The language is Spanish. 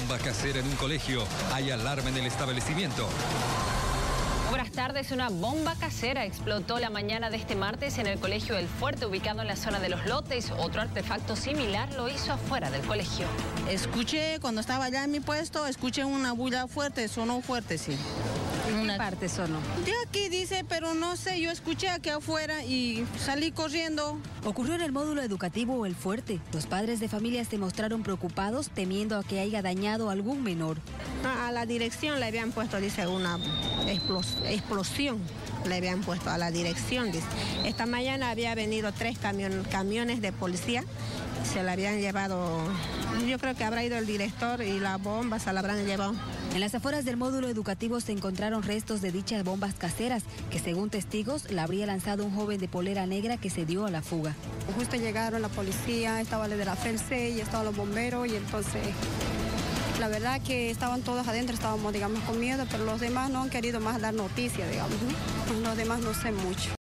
Bomba casera en un colegio. Hay alarma en el establecimiento. Buenas tardes. Una bomba casera explotó la mañana de este martes en el colegio El Fuerte, ubicado en la zona de Los Lotes. Otro artefacto similar lo hizo afuera del colegio. Escuché, cuando estaba allá en mi puesto, escuché una bulla fuerte, sonó fuerte, sí. ¿En qué parte sonó? De aquí dice, pero no sé, yo escuché aquí afuera y salí corriendo. Ocurrió en el módulo educativo El Fuerte. Los padres de familia se mostraron preocupados, temiendo a que haya dañado a algún menor. A la dirección le habían puesto, dice, una explosión. Le habían puesto a la dirección, dice. Esta mañana había venido 3 camiones de policía. Se la habían llevado, yo creo que habrá ido el director y la bomba se la habrán llevado. En las afueras del módulo educativo se encontraron restos de dichas bombas caseras, que según testigos la habría lanzado un joven de polera negra que se dio a la fuga. Justo llegaron la policía, estaba el de la FELCE y estaban los bomberos y entonces la verdad que estaban todos adentro, estábamos digamos con miedo, pero los demás no han querido más dar noticia, digamos, ¿no? Los demás no sé mucho.